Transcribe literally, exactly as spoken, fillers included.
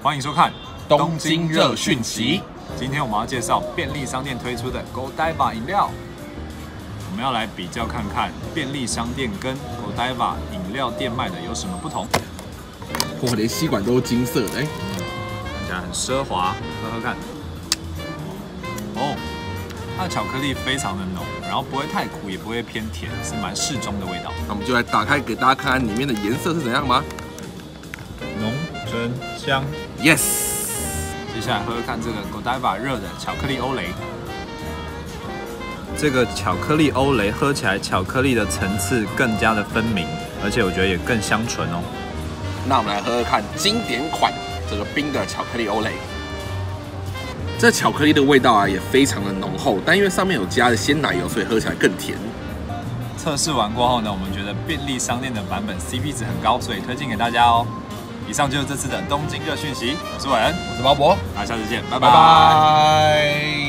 欢迎收看东京热讯息。 今天我们要介绍便利商店推出的 Godiva 饮料。我们要来比较看看便利商店跟 Godiva 饮料店卖的有什么不同。 哇，连吸管都是金色的，哎、欸， 看起来很奢华，喝喝看。哦，它的巧克力非常的浓，然后不会太苦，也不会偏甜，是蛮适中的味道。 那我们就来打开给大家看看里面的颜色是怎样吗？ 浓、真、香。 Yes。 接下来喝喝看这个 Godiva 热的巧克力欧蕾。这个巧克力欧蕾喝起来，巧克力的层次更加的分明，而且我觉得也更香醇哦。 那我们来喝喝看经典款这个冰的巧克力欧蕾。这巧克力的味道啊也非常的浓厚，但因为上面有加了鲜奶油，所以喝起来更甜。 测试完过后呢，我们觉得便利商店的版本 C P 值很高，所以推荐给大家哦。以上就是这次的东京热讯息，我是伟恩， 我是毛博， 那下次见，拜拜拜。